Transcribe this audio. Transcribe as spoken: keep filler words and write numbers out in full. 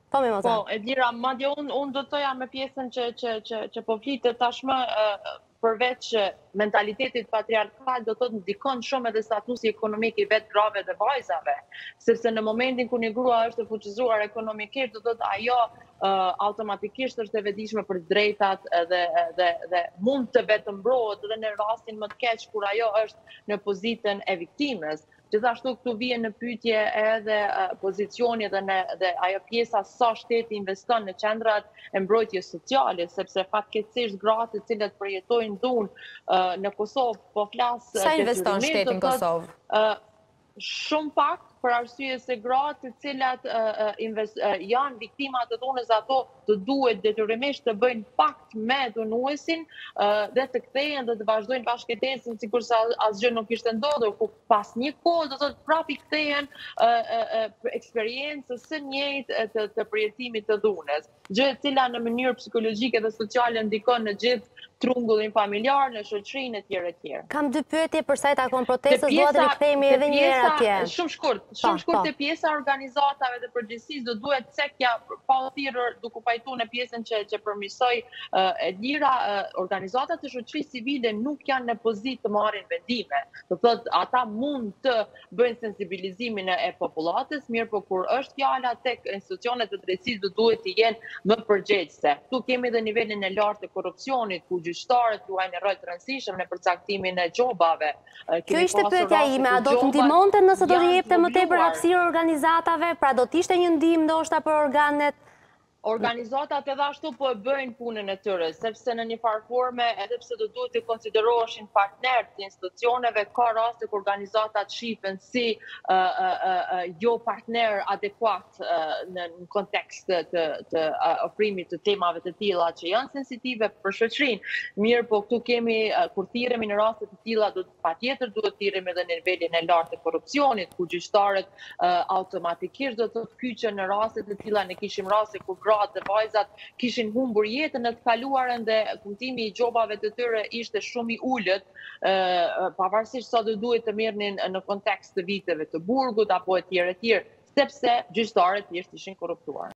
Po, Mimoza. Po, e dira, madje unë un do të toja me pjesën që, që, që, që po flitet tashmë, uh, përveç mentalitetit patriarkal, do të ndikon shumë edhe statusi ekonomik i vetë grave dhe vajzave, sepse në momentin ku një grua është të fuqizuar ekonomikisht, do të ajo uh, automatikisht është e vetëdijshme për drejtat dhe, dhe, dhe mund të vetëmbrohet edhe në rastin më të keq kur ajo është në pozitën e viktimës. Gjithashtu këtu vjen në pyetje edhe uh, pozicioni dhe, në, dhe ajo pjesa sa shteti investon në qendrat e mbrojtjes sociale, sepse fatkeqësisht gratë të cilët përjetojnë dhunë uh, në Kosovë, po flas sa investon shteti në Kosovë? Uh, shumë pak, për arsye se gratë të cilat uh, invest, uh, janë viktima të dhunës, ato të duhet detyrimisht të bëjnë pakt me dhunuesin uh, dhe të kthehen dhe të vazhdojnë bashkëtesën sikurse asgjë nuk ishte ndodhur, ku pas një kohë do thotë prapë i kthehen uh, uh, uh, eksperiencës së njëjtë të, të përjetimit të dhunës, gjë e cila në mënyrë psikologjike dhe sociale ndikon në gjithë trungullin familjar, në shoqërinë e tjerë e tjerë. Kam dy pyetje për sa i takon protestës, dua të rikthehemi edhe një herë atje. Shumë shkurt, shumë shkurt te pjesa e organizatave dhe përgjithësisë do duhet cekja pa u thirrur duke pajtuar në pjesën që që përmirësoj uh, e lira, uh, organizatat e shoqërisë civile nuk janë në pozitë të marrin vendime. Do thotë ata mund të bëjnë sensibilizimin e popullatës, mirë po kur është fjala tek institucionet e drejtësisë do duhet të jenë më përgjegjëse. Ktu kemi edhe nivelin e lartë të korrupsionit, ku gjyqtarët luajnë një rol të rëndësishëm në përcaktimin e gjobave. Kjo ishte pyetja ime, a do të ndihmonte nëse do të jepte më tepër hapësirë organizatave, pra do të ishte një ndihmë ndoshta për organet? Organizatat edhe ashtu po e bëjnë punën e tyre, sepse në një farë forme, edhe pse do duhet të konsideroheshin partner të institucioneve, ka raste ku organizatat shihen si uh, uh, uh, jo partner adekuat uh, në, në kontekst të, të, të uh, ofrimit të temave të tilla që janë sensitive për shoqërinë. Mirë, po këtu kemi uh, kur thirremi në raste të tilla, do patjetër duhet thirremi edhe në nivelin e lartë të korrupsionit, ku gjyqtarët uh, automatikisht do të kyçen në raste të tilla. Ne kishim raste ku dhe vajzat kishin humbur jetën në të kaluarën dhe kumtimi i gjobave të tyre ishte shumë i ulët, pavarësisht sa do duhet të merrnin në kontekst të viteve të burgut apo e tjerë e tjerë, sepse gjyqtarët thjesht ishin korruptuar.